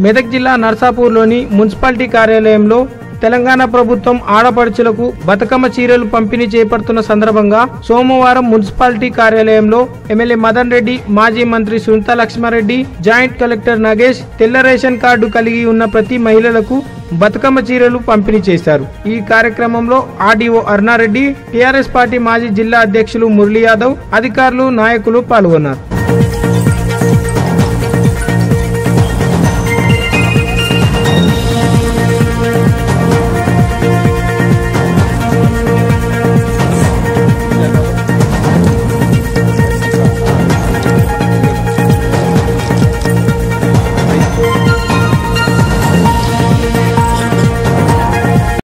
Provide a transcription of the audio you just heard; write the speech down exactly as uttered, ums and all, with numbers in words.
మెదక్ జిల్లా నర్సాపూర్లోని మున్సిపాలిటీ కార్యాలయంలో తెలంగాణ ప్రభుత్వం ఆడపడుచులకు బతుకమ్మ చీరలు పంపిణీ చేపడుతున్న సందర్భంగా సోమవారం మున్సిపాలిటీ కార్యాలయంలో ఎమ్మెల్యే మదన్ రెడ్డి, మాజీ మంత్రి సునీతా లక్ష్మారెడ్డి, జాయింట్ కలెక్టర్ నగేష్ తెల్ల రేషన్ కార్డు కలిగి ఉన్న ప్రతి మహిళలకు బతుకమ్మ చీరలు పంపిణీ చేశారు. ఈ కార్యక్రమంలో ఆర్డీఓ అరుణారెడ్డి, టీఆర్ఎస్ పార్టీ మాజీ జిల్లా అధ్యక్షులు మురళీ యాదవ్, అధికారులు, నాయకులు పాల్గొన్నారు.